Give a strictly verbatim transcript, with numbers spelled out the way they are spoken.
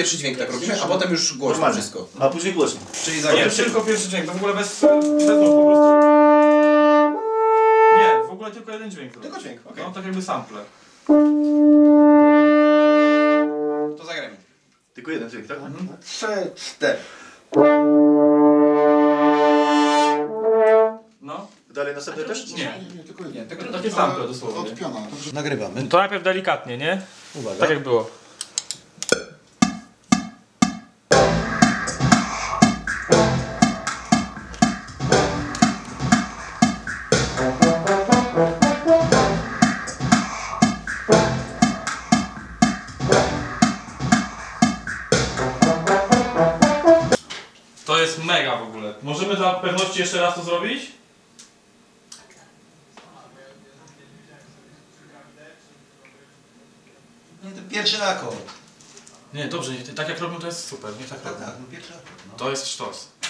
pierwszy dźwięk tak robimy, a potem już głośno Normalnie. wszystko. A później głośno. Czyli Nie, zagramy. tylko pierwszy dźwięk, to w ogóle bez, bez nóg, po prostu... Nie, w ogóle tylko jeden dźwięk. Tylko dźwięk, okej. Okay. No, tak jakby sample. To zagramy. Tylko jeden dźwięk, tak? Mhm. Trzy, cztery. No. Dalej następny też? Nie. Nie, nie, tylko Nie, jeden. tylko Takie sample dosłownie. Od piona. Dobrze. nagrywamy. To najpierw delikatnie, nie? Uwaga. Tak jak było. To jest mega w ogóle. Możemy dla pewności jeszcze raz to zrobić? Nie, to pierwszy akord. Nie, dobrze, tak jak robią to jest super, nie tak Tak, robią. tak, no pierwszy akord. No. To jest sztos.